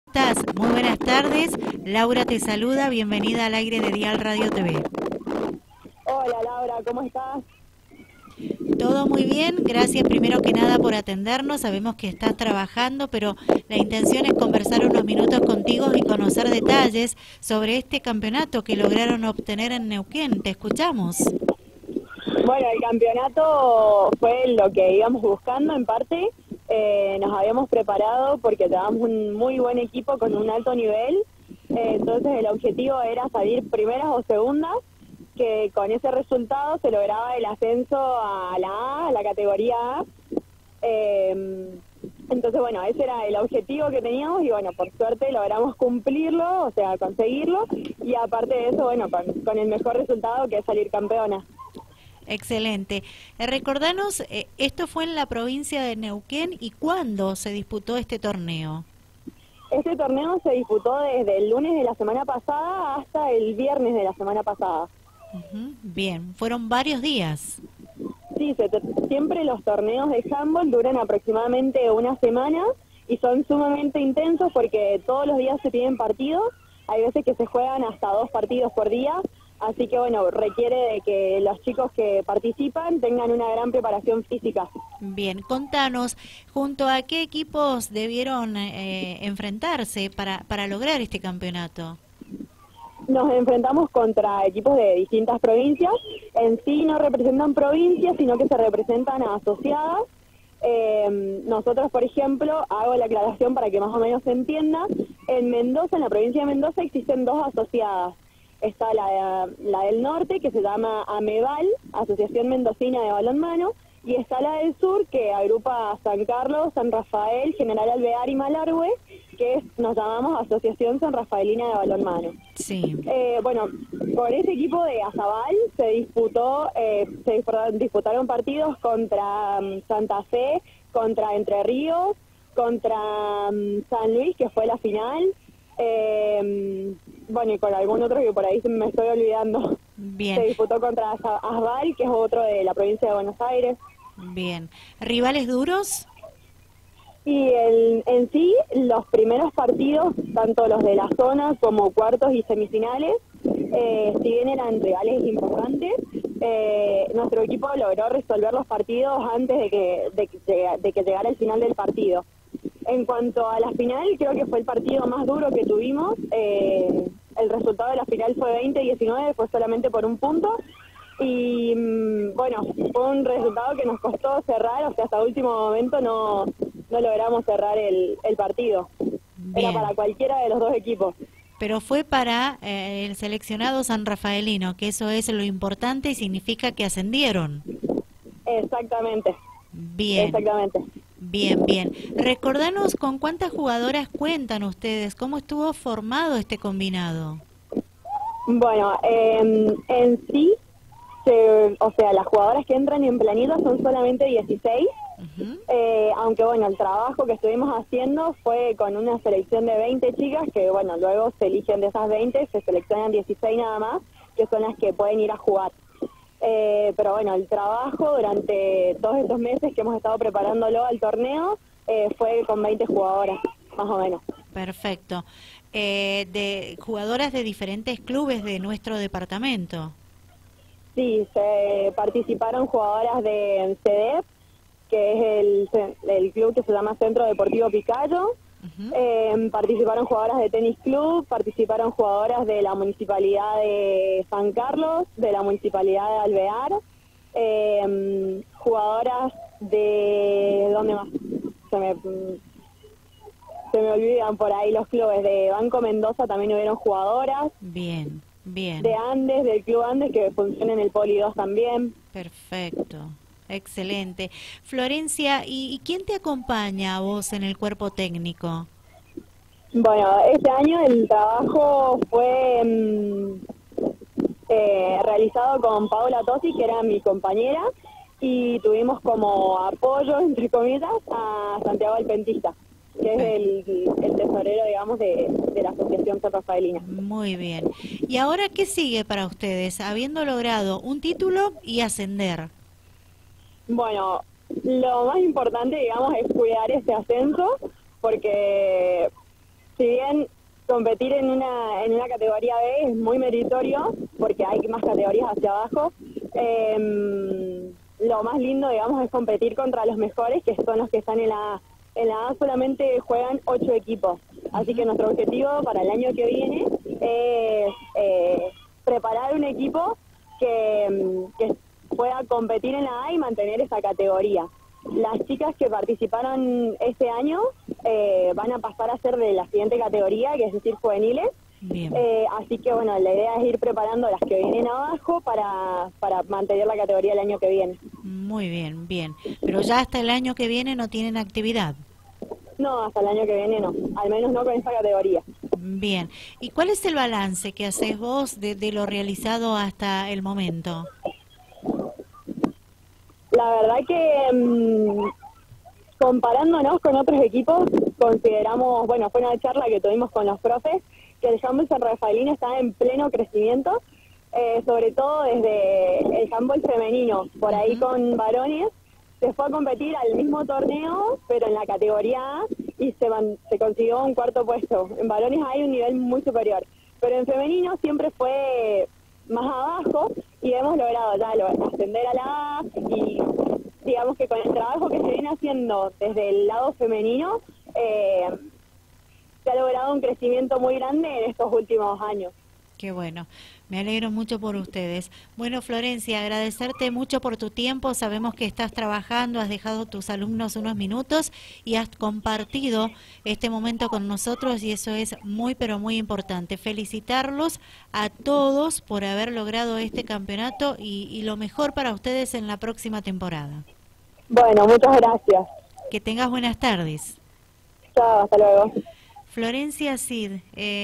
¿Estás? Muy buenas tardes. Laura te saluda. Bienvenida al aire de Dial Radio TV. Hola Laura, ¿cómo estás? Todo muy bien. Gracias primero que nada por atendernos. Sabemos que estás trabajando, pero la intención es conversar unos minutos contigo y conocer detalles sobre este campeonato que lograron obtener en Neuquén. Te escuchamos. Bueno, el campeonato fue lo que íbamos buscando en parte. Nos habíamos preparado porque teníamos un muy buen equipo con un alto nivel. Entonces el objetivo era salir primeras o segundas, que con ese resultado se lograba el ascenso a la categoría A. Entonces, bueno, ese era el objetivo que teníamos y, bueno, por suerte logramos cumplirlo, o sea, conseguirlo. Y aparte de eso, bueno, con el mejor resultado, que es salir campeona. Excelente. Recordanos, esto fue en la provincia de Neuquén, ¿y cuándo se disputó este torneo? Este torneo se disputó desde el lunes de la semana pasada hasta el viernes de la semana pasada. Bien, fueron varios días. Sí, siempre los torneos de handball duran aproximadamente una semana y son sumamente intensos porque todos los días se tienen partidos. Hay veces que se juegan hasta 2 partidos por día. Así que, bueno, requiere de que los chicos que participan tengan una gran preparación física. Bien, contanos, ¿junto a qué equipos debieron enfrentarse para lograr este campeonato? Nos enfrentamos contra equipos de distintas provincias. En sí no representan provincias, sino que se representan a asociadas. Nosotros, por ejemplo, hago la aclaración para que más o menos se entienda. En Mendoza, en la provincia de Mendoza, existen 2 asociadas. Está la del norte, que se llama AMEBAL, Asociación Mendocina de Balonmano, y está la del sur, que agrupa a San Carlos, San Rafael, General Alvear y Malargüe, que nos llamamos Asociación San Rafaelina de Balonmano. Sí. Bueno, por ese equipo de Azabal se disputaron partidos contra Santa Fe, contra Entre Ríos, contra San Luis, que fue la final. Bueno, y con algún otro que por ahí me estoy olvidando. Bien. Se disputó contra Asbal, que es otro de la provincia de Buenos Aires. Bien. ¿Rivales duros? Y en sí, los primeros partidos, tanto los de la zona como cuartos y semifinales, si bien eran rivales importantes, nuestro equipo logró resolver los partidos antes de que llegara el final del partido. En cuanto a la final, creo que fue el partido más duro que tuvimos. El resultado de la final fue 20-19, fue solamente por un punto. Y bueno, fue un resultado que nos costó cerrar, o sea, hasta último momento no logramos cerrar el partido. Bien. Era para cualquiera de los 2 equipos. Pero fue para el seleccionado San Rafaelino, que eso es lo importante y significa que ascendieron. Exactamente. Bien. Exactamente. Bien, bien. Recordanos con cuántas jugadoras cuentan ustedes, cómo estuvo formado este combinado. Bueno, en sí, o sea, las jugadoras que entran en planilla son solamente 16, aunque bueno, el trabajo que estuvimos haciendo fue con una selección de 20 chicas, que bueno, luego se eligen de esas 20, se seleccionan 16 nada más, que son las que pueden ir a jugar. Pero bueno, el trabajo durante todos estos meses que hemos estado preparándolo al torneo fue con 20 jugadoras, más o menos. Perfecto. De jugadoras de diferentes clubes de nuestro departamento. Sí, se participaron jugadoras de CEDEP, que es el club que se llama Centro Deportivo Picayo. Participaron jugadoras de Tenis Club, participaron jugadoras de la Municipalidad de San Carlos, de la Municipalidad de Alvear, jugadoras de... ¿dónde más? Se me olvidan por ahí los clubes. De Banco Mendoza también hubieron jugadoras. Bien, bien. De Andes, del Club Andes, que funciona en el Poli 2 también. Perfecto. Excelente. Florencia, ¿y quién te acompaña a vos en el cuerpo técnico? Bueno, este año el trabajo fue realizado con Paola Tosi, que era mi compañera, y tuvimos como apoyo, entre comillas, a Santiago Alpentista, que es el tesorero, digamos, de la Asociación San Rafaelina. Muy bien. ¿Y ahora qué sigue para ustedes, habiendo logrado un título y ascender? Bueno, lo más importante, digamos, es cuidar ese ascenso, porque si bien competir en una categoría B es muy meritorio, porque hay más categorías hacia abajo, lo más lindo, digamos, es competir contra los mejores, que son los que están en la A. En la A solamente juegan 8 equipos, así que nuestro objetivo para el año que viene es preparar un equipo que pueda competir en la A y mantener esa categoría. Las chicas que participaron este año van a pasar a ser de la siguiente categoría, que es decir, juveniles. Bien. Así que bueno, la idea es ir preparando a las que vienen abajo para mantener la categoría el año que viene. Muy bien, bien. Pero ya hasta el año que viene no tienen actividad. No, hasta el año que viene no, al menos no con esa categoría. Bien. ¿Y cuál es el balance que haces vos de lo realizado hasta el momento? La verdad que comparándonos con otros equipos, consideramos, bueno, fue una charla que tuvimos con los profes, que el handball sanrafaelino está en pleno crecimiento, sobre todo desde el handball femenino. Por ahí con varones se fue a competir al mismo torneo, pero en la categoría A, y se consiguió un cuarto puesto. En varones hay un nivel muy superior, pero en femenino siempre fue más abajo y hemos logrado ya ascender a la A, y digamos que con el trabajo que se viene haciendo desde el lado femenino, se ha logrado un crecimiento muy grande en estos últimos años. Qué bueno, me alegro mucho por ustedes. Bueno, Florencia, agradecerte mucho por tu tiempo. Sabemos que estás trabajando, has dejado a tus alumnos unos minutos y has compartido este momento con nosotros, y eso es muy, pero muy importante. Felicitarlos a todos por haber logrado este campeonato y lo mejor para ustedes en la próxima temporada. Bueno, muchas gracias. Que tengas buenas tardes. Chao, hasta luego. Florencia Cid,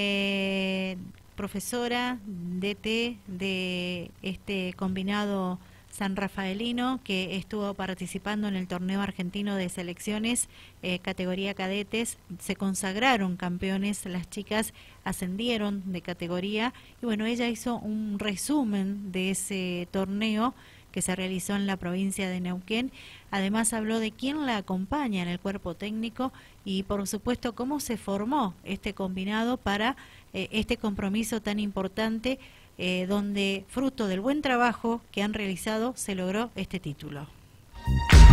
profesora DT de este combinado sanrafaelino, que estuvo participando en el torneo argentino de selecciones categoría cadetes. Se consagraron campeones, las chicas ascendieron de categoría, y bueno, ella hizo un resumen de ese torneo que se realizó en la provincia de Neuquén. Además habló de quién la acompaña en el cuerpo técnico y por supuesto cómo se formó este combinado para este compromiso tan importante, donde fruto del buen trabajo que han realizado se logró este título.